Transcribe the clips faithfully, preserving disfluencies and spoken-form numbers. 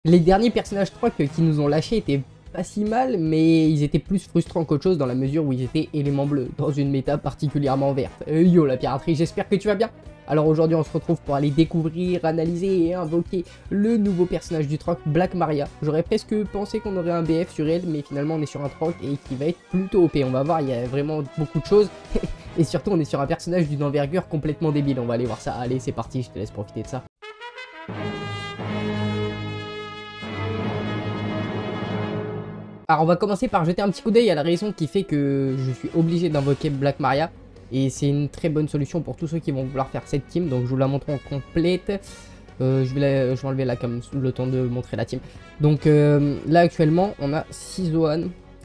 Les derniers personnages troc qui nous ont lâchés étaient pas si mal, mais ils étaient plus frustrants qu'autre chose dans la mesure où ils étaient éléments bleus, dans une méta particulièrement verte. Euh, yo la piraterie, j'espère que tu vas bien. Alors aujourd'hui on se retrouve pour aller découvrir, analyser et invoquer le nouveau personnage du troc, Black Maria. J'aurais presque pensé qu'on aurait un B F sur elle, mais finalement on est sur un troc et qui va être plutôt O P. On va voir, il y a vraiment beaucoup de choses. Et surtout on est sur un personnage d'une envergure complètement débile. On va aller voir ça. Allez c'est parti, je te laisse profiter de ça. Alors on va commencer par jeter un petit coup d'œil à la raison qui fait que je suis obligé d'invoquer Black Maria. Et c'est une très bonne solution pour tous ceux qui vont vouloir faire cette team. Donc je vous la montre en complète. Euh, je, vais la, je vais enlever là comme le temps de montrer la team. Donc euh, là actuellement on a six Zoan.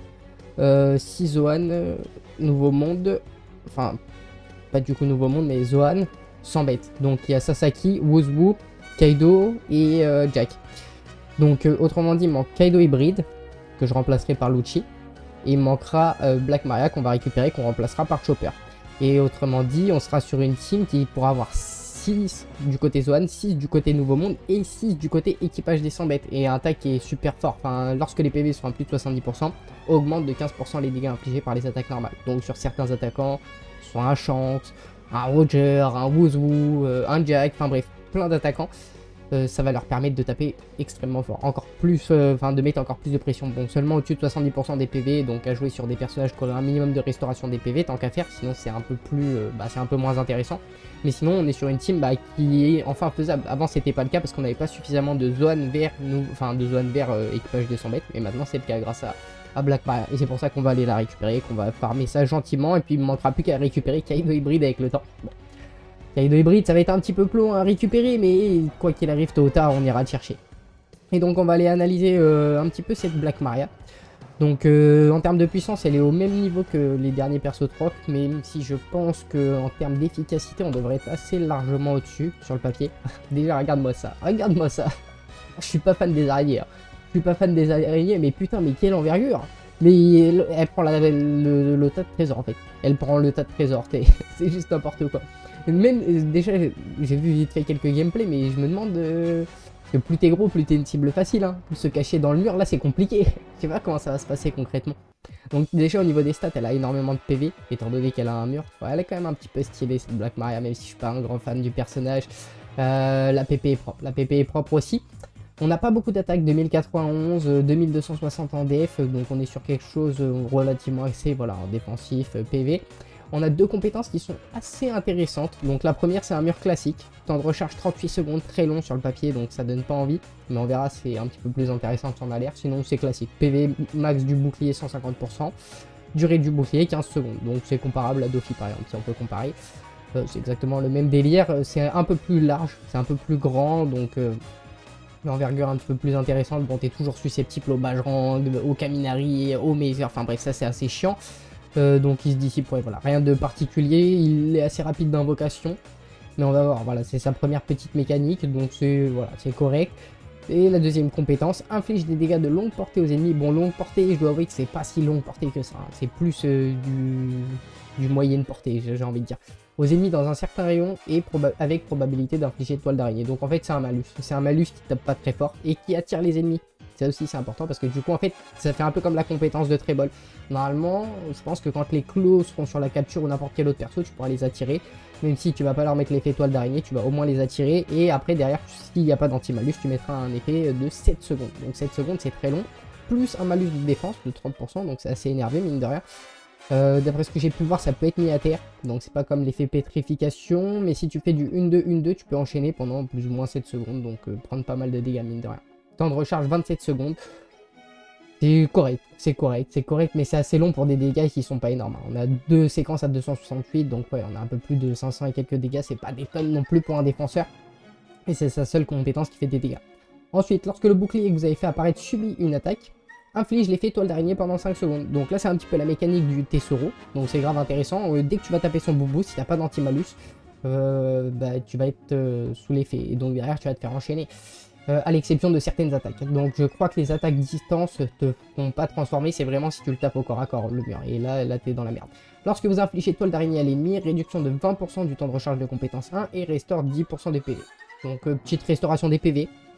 Euh, six Zoan, euh, Nouveau Monde. Enfin pas du coup Nouveau Monde mais Zoan sans bête. Donc il y a Sasaki, Woozwoo, Kaido et euh, Jack. Donc euh, autrement dit il manque Kaido hybride que je remplacerai par Lucci. Et il manquera euh, Black Maria qu'on va récupérer, qu'on remplacera par Chopper. Et autrement dit, on sera sur une team qui pourra avoir six du côté Zoan, six du côté Nouveau Monde et six du côté équipage des cent bêtes. Et un attaque qui est super fort. Enfin, lorsque les P V sont à plus de soixante-dix pour cent, augmente de quinze pour cent les dégâts infligés par les attaques normales. Donc sur certains attaquants, soit un Shanks, un Roger, un Woozwoo, euh, un Jack, enfin bref, plein d'attaquants. Euh, ça va leur permettre de taper extrêmement fort, encore plus, enfin euh, de mettre encore plus de pression. Bon, seulement au-dessus de soixante-dix pour cent des P V, donc à jouer sur des personnages qui auraient un minimum de restauration des P V, tant qu'à faire, sinon c'est un peu plus, euh, bah, c'est un peu moins intéressant. Mais sinon on est sur une team bah, qui est enfin faisable. Avant c'était pas le cas parce qu'on n'avait pas suffisamment de Zoan vers, nous, enfin de Zoan vers euh, équipage de cent bêtes, mais maintenant c'est le cas grâce à, à Black Maria. Et c'est pour ça qu'on va aller la récupérer, qu'on va farmer ça gentiment, et puis il ne manquera plus qu'à récupérer Kaido hybride avec le temps. Bon. Kaido hybride, ça va être un petit peu plus long à récupérer, mais quoi qu'il arrive, tôt ou tard, on ira le chercher. Et donc, on va aller analyser euh, un petit peu cette Black Maria. Donc, euh, en termes de puissance, elle est au même niveau que les derniers persos troc, même si je pense qu'en termes d'efficacité, on devrait être assez largement au-dessus sur le papier. Déjà, regarde-moi ça, regarde-moi ça. Je suis pas fan des araignées. Hein. Je suis pas fan des araignées, mais putain, mais quelle envergure! Mais elle, elle prend la, le, le tas de trésors en fait. Elle prend le tas de trésors, c'est juste n'importe quoi. Même déjà, j'ai vu vite fait quelques gameplays, mais je me demande euh, que plus t'es gros, plus t'es une cible facile. Hein. Se cacher dans le mur, là c'est compliqué. Je sais pas comment ça va se passer concrètement. Donc déjà au niveau des stats, elle a énormément de P V, étant donné qu'elle a un mur. Ouais, elle est quand même un petit peu stylée cette Black Maria, même si je suis pas un grand fan du personnage. Euh, la P P est propre, la P P est propre aussi. On n'a pas beaucoup d'attaques, deux mille quatre-vingt-onze, deux mille deux cent soixante en D F, donc on est sur quelque chose relativement axé, voilà, en défensif, P V. On a deux compétences qui sont assez intéressantes. Donc la première c'est un mur classique, temps de recharge trente-huit secondes, très long sur le papier, donc ça donne pas envie. Mais on verra, c'est un petit peu plus intéressant que ça en a l'air, sinon c'est classique. P V max du bouclier cent cinquante pour cent, durée du bouclier quinze secondes, donc c'est comparable à Dofi par exemple, si on peut comparer. Euh, c'est exactement le même délire, c'est un peu plus large, c'est un peu plus grand, donc... Euh, l'envergure un petit peu plus intéressante. Bon, t'es toujours susceptible au Bajrang, au Kaminari, au Mazer, enfin bref, ça c'est assez chiant. Euh, donc il se dissipe, ouais, voilà, rien de particulier, il est assez rapide d'invocation. Mais on va voir, voilà, c'est sa première petite mécanique, donc c'est voilà, c'est correct. Et la deuxième compétence, inflige des dégâts de longue portée aux ennemis. Bon, longue portée, je dois avouer que c'est pas si longue portée que ça, hein. C'est plus euh, du, du moyenne portée, j'ai envie de dire. Aux ennemis dans un certain rayon et proba avec probabilité d'infliger toile d'araignée. Donc en fait c'est un malus, c'est un malus qui tape pas très fort et qui attire les ennemis. Ça aussi c'est important parce que du coup en fait ça fait un peu comme la compétence de Trébol. Normalement je pense que quand les clos seront sur la capture ou n'importe quel autre perso tu pourras les attirer. Même si tu vas pas leur mettre l'effet toile d'araignée, tu vas au moins les attirer et après derrière s'il n'y a pas d'anti-malus tu mettras un effet de sept secondes. Donc sept secondes c'est très long, plus un malus de défense de trente pour cent, donc c'est assez énervé mine de rien. Euh, D'après ce que j'ai pu voir, ça peut être mis à terre, donc c'est pas comme l'effet pétrification, mais si tu fais du un deux un deux, tu peux enchaîner pendant plus ou moins sept secondes, donc euh, prendre pas mal de dégâts mine de rien. Temps de recharge vingt-sept secondes, c'est correct, c'est correct, c'est correct, mais c'est assez long pour des dégâts qui sont pas énormes. On a deux séquences à deux cent soixante-huit, donc ouais, on a un peu plus de cinq cents et quelques dégâts, c'est pas des tonnes non plus pour un défenseur, et c'est sa seule compétence qui fait des dégâts. Ensuite, lorsque le bouclier que vous avez fait apparaître subit une attaque, inflige l'effet toile d'araignée pendant cinq secondes. Donc là c'est un petit peu la mécanique du Tessoro, donc c'est grave intéressant. Euh, dès que tu vas taper son boubou, si t'as pas d'anti-malus, euh, bah, tu vas être euh, sous l'effet, et donc derrière tu vas te faire enchaîner. Euh, à l'exception de certaines attaques. Donc je crois que les attaques distance te font pas transformer, c'est vraiment si tu le tapes au corps à corps, le mur, et là, là t'es dans la merde. Lorsque vous infligez toile d'araignée à l'ennemi, réduction de vingt pour cent du temps de recharge de compétence un et restaure dix pour cent des P V. Donc euh, petite restauration des P V.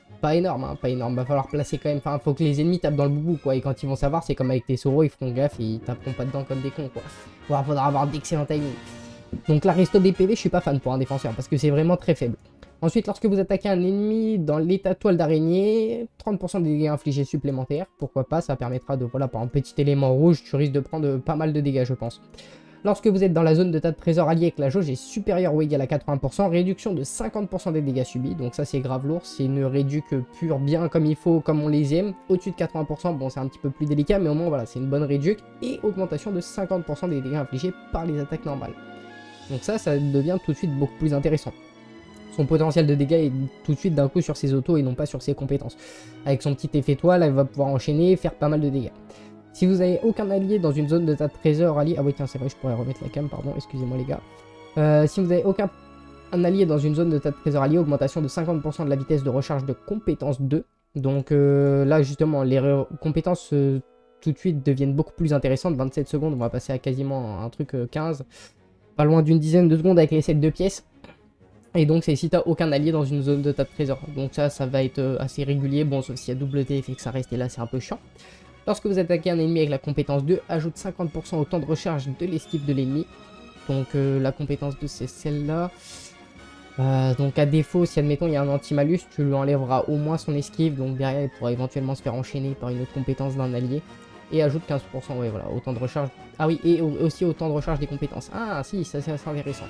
pas énorme, hein, pas énorme. Va falloir placer quand même. Enfin, faut que les ennemis tapent dans le boubou, quoi. Et quand ils vont savoir, c'est comme avec tes sauros, ils feront gaffe et ils taperont pas dedans comme des cons, quoi. Il faudra avoir d'excellents timings. Donc la resto des P V, je suis pas fan pour un défenseur parce que c'est vraiment très faible. Ensuite, lorsque vous attaquez un ennemi dans l'état toile d'araignée, trente pour cent des dégâts infligés supplémentaires. Pourquoi pas, ça permettra de, voilà, par un petit élément rouge, tu risques de prendre pas mal de dégâts, je pense. Lorsque vous êtes dans la zone de tas de trésors alliés et que la jauge est supérieure ou égale à quatre-vingts pour cent, réduction de cinquante pour cent des dégâts subis. Donc ça c'est grave lourd, c'est une réduc pure bien comme il faut, comme on les aime. Au-dessus de quatre-vingts pour cent, bon c'est un petit peu plus délicat, mais au moins voilà, c'est une bonne réduc. Et augmentation de cinquante pour cent des dégâts infligés par les attaques normales. Donc ça, ça devient tout de suite beaucoup plus intéressant. Son potentiel de dégâts est tout de suite d'un coup sur ses autos et non pas sur ses compétences. Avec son petit effet toile, elle va pouvoir enchaîner et faire pas mal de dégâts. Si vous avez aucun allié dans une zone de tas de trésors allié... Ah oui tiens c'est vrai, je pourrais remettre la cam, pardon, excusez-moi les gars. Euh, si vous avez aucun un allié dans une zone de tas de trésors alliés, augmentation de cinquante pour cent de la vitesse de recharge de compétence deux. Donc euh, là justement les compétences euh, tout de suite deviennent beaucoup plus intéressantes. vingt-sept secondes, on va passer à quasiment un truc euh, quinze. Pas loin d'une dizaine de secondes avec les sets de pièces. Et donc c'est si t'as aucun allié dans une zone de tas de trésors. Donc ça, ça va être euh, assez régulier. Bon, sauf s'il y a double T fait que ça reste et là c'est un peu chiant. Lorsque vous attaquez un ennemi avec la compétence deux, ajoute cinquante pour cent au temps de recharge de l'esquive de l'ennemi. Donc euh, la compétence deux c'est celle-là. Euh, donc à défaut, si admettons il y a un anti-malus, tu lui enlèveras au moins son esquive. Donc derrière il pourra éventuellement se faire enchaîner par une autre compétence d'un allié. Et ajoute quinze pour cent, ouais voilà, au temps de recharge. Ah oui, et aussi au temps de recharge des compétences. Ah si, ça c'est assez intéressant.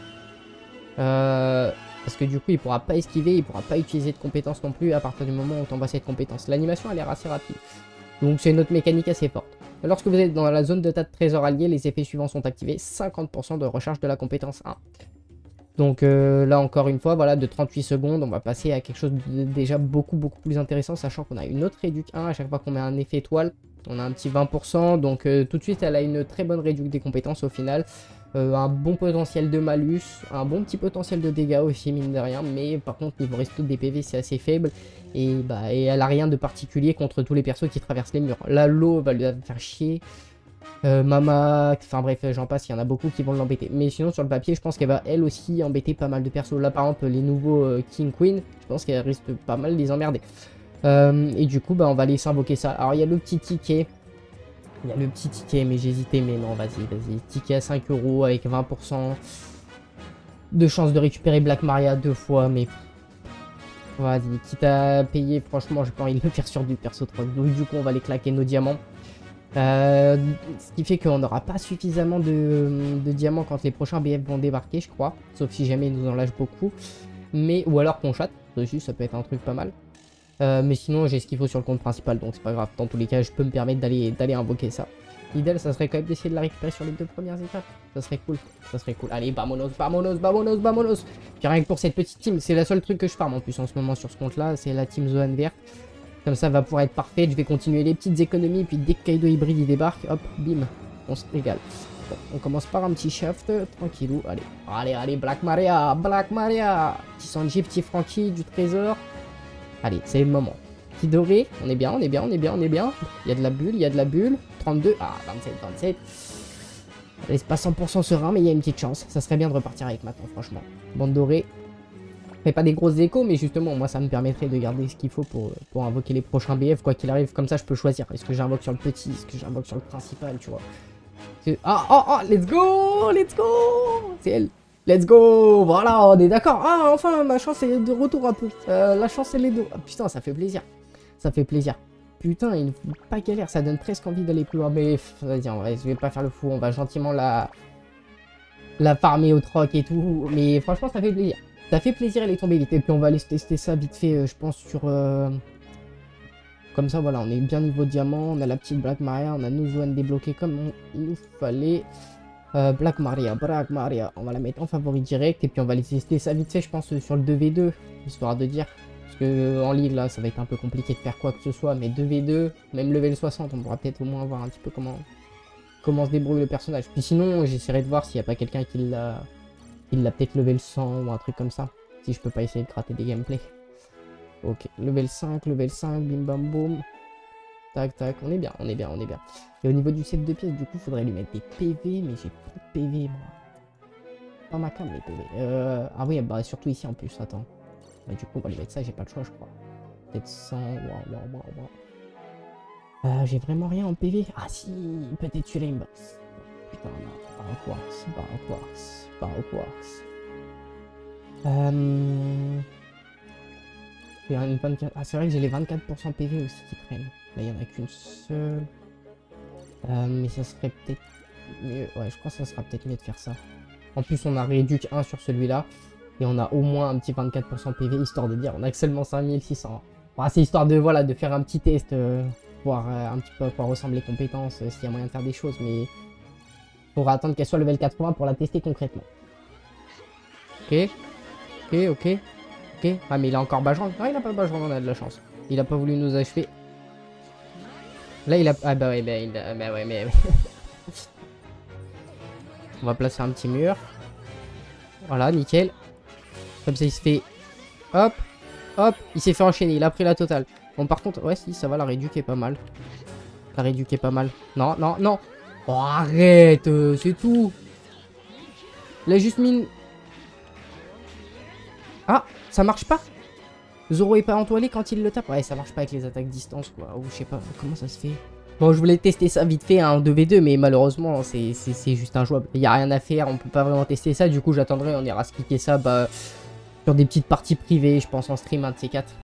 Euh... Parce que du coup, il pourra pas esquiver, il pourra pas utiliser de compétences non plus à partir du moment où tu envoies cette compétence. L'animation, elle est assez rapide. Donc, c'est une autre mécanique assez forte. Lorsque vous êtes dans la zone de tas de trésors alliés, les effets suivants sont activés. cinquante pour cent de recharge de la compétence un. Donc euh, là, encore une fois, voilà, de trente-huit secondes, on va passer à quelque chose de déjà beaucoup, beaucoup plus intéressant, sachant qu'on a une autre réduc un à chaque fois qu'on met un effet étoile. On a un petit vingt pour cent, donc euh, tout de suite, elle a une très bonne réduc des compétences au final. Euh, un bon potentiel de malus, un bon petit potentiel de dégâts aussi mine de rien, mais par contre niveau resto des P V c'est assez faible et, bah, et elle a rien de particulier contre tous les persos qui traversent les murs. Là l'eau va lui faire chier, euh, Mama, enfin bref j'en passe, il y en a beaucoup qui vont l'embêter. Mais sinon sur le papier je pense qu'elle va elle aussi embêter pas mal de persos. Là par exemple les nouveaux euh, King Queen, je pense qu'elle risque pas mal de les emmerder. Euh, et du coup bah on va laisser invoquer ça. Alors il y a le petit ticket. Il y a le petit ticket, mais j'hésitais, mais non, vas-y, vas-y. Ticket à cinq euros avec vingt pour cent de chance de récupérer Black Maria deux fois, mais... Vas-y, quitte à payer, franchement, j'ai pas envie de le faire sur du perso trois. Donc du coup, on va les claquer nos diamants. Euh, ce qui fait qu'on n'aura pas suffisamment de, de diamants quand les prochains B F vont débarquer, je crois. Sauf si jamais ils nous en lâchent beaucoup. Mais, ou alors qu'on chatte, dessus, ça peut être un truc pas mal. Euh, mais sinon j'ai ce qu'il faut sur le compte principal, donc c'est pas grave. Dans tous les cas je peux me permettre d'aller d'aller invoquer ça. L'idéal ça serait quand même d'essayer de la récupérer sur les deux premières étapes. Ça serait cool, ça serait cool. Allez, vamonos, vamonos, vamonos, vamonos. Puis rien que pour cette petite team, c'est la seule truc que je farm en plus en ce moment sur ce compte là, c'est la team Zoan verte. Comme ça va pouvoir être parfaite, je vais continuer les petites économies, puis dès que Kaido hybride il débarque, hop, bim, on se régale. Bon, on commence par un petit shaft, tranquillou, allez. Allez, allez, Black Maria, Black Maria. Petit Sanji, petit Franky, du trésor. Allez, c'est le moment. Petit doré, on est bien, on est bien, on est bien, on est bien. Il y a de la bulle, il y a de la bulle. trente-deux, ah, vingt-sept, vingt-sept. Allez, c'est pas cent pour cent serein, mais il y a une petite chance. Ça serait bien de repartir avec maintenant, franchement. Bande dorée. Fait pas des grosses échos, mais justement, moi, ça me permettrait de garder ce qu'il faut pour, pour invoquer les prochains B F, quoi qu'il arrive. Comme ça, je peux choisir. Est-ce que j'invoque sur le petit, est-ce que j'invoque sur le principal, tu vois. Ah, oh, oh, let's go, let's go. C'est elle. Let's go, voilà, on est d'accord. Ah, enfin, ma chance est de retour un peu. Euh, la chance, elle est de... Ah, putain, ça fait plaisir. Ça fait plaisir. Putain, il ne faut pas galère, ça donne presque envie d'aller plus loin. Mais, vas-y, en vrai, je vais pas faire le fou. On va gentiment la... La farmer au troc et tout. Mais franchement, ça fait plaisir. Ça fait plaisir, elle est tombée vite. Et puis, on va aller tester ça vite fait, euh, je pense, sur... Euh... Comme ça, voilà, on est bien niveau diamant. On a la petite Black Maria, on a nos zones débloquées comme on... il nous fallait. Euh, Black Maria, Black Maria, on va la mettre en favori direct et puis on va les tester ça vite fait je pense sur le deux v deux, histoire de dire, parce que en ligue là ça va être un peu compliqué de faire quoi que ce soit, mais deux v deux, même level soixante, on pourra peut-être au moins voir un petit peu comment, comment se débrouille le personnage. Puis sinon j'essaierai de voir s'il n'y a pas quelqu'un qui l'a il l'a peut-être level cent ou un truc comme ça, si je peux pas essayer de gratter des gameplays. Ok, level cinq, level cinq, bim bam boum. Tac tac, on est bien, on est bien, on est bien. Et au niveau du set de pièces, du coup, il faudrait lui mettre des P V, mais j'ai plus de P V, moi. Pas ma cam, les P V. Euh... Ah oui, bah surtout ici en plus, attends. Bah, du coup, on va lui mettre ça, j'ai pas le choix, je crois. Peut-être cent. Waouh, waouh, waouh, waouh. Euh, j'ai vraiment rien en P V. Ah si, peut-être celui-là il me boxe. Putain, non, pas un quartz, pas un quartz, pas un quartz. Euh... Il y a une vingt-quatre... Ah, c'est vrai que j'ai les vingt-quatre pour cent P V aussi qui traînent. Là, il n'y en a qu'une seule. Euh, mais ça serait peut-être mieux. Ouais, je crois que ça sera peut-être mieux de faire ça. En plus, on a réduit un sur celui-là. Et on a au moins un petit vingt-quatre pour cent P V, histoire de dire on a que seulement cinq mille six cents. Bon, c'est histoire de, voilà, de faire un petit test, euh, voir euh, un petit peu à quoi ressemblent les compétences, euh, s'il y a moyen de faire des choses. Mais il faudra attendre qu'elle soit level quatre-vingts pour la tester concrètement. Ok. Ok, ok. Ok. Ah, mais il a encore Bajrang. Non, il a pas Bajrang, on a de la chance. Il a pas voulu nous achever. Là, il a... Ah bah ouais, bah, il a... bah ouais, mais... On va placer un petit mur. Voilà, nickel. Comme ça, il se fait... Hop. Hop. Il s'est fait enchaîner. Il a pris la totale. Bon, par contre... Ouais, si, ça va. La réduc est pas mal. La réduc est pas mal. Non, non, non. Oh, arrête. Euh, c'est tout. Il a juste mis une... Ah, ça marche pas. Zoro est pas entoilé quand il le tape. Ouais, ça marche pas avec les attaques distance, quoi. Ou je sais pas. Comment ça se fait? Bon, je voulais tester ça vite fait, en deux v deux, mais malheureusement, c'est juste injouable. Il n'y a rien à faire, on peut pas vraiment tester ça. Du coup, j'attendrai, on ira se cliquer ça bah, sur des petites parties privées, je pense en stream, un de ces quatre.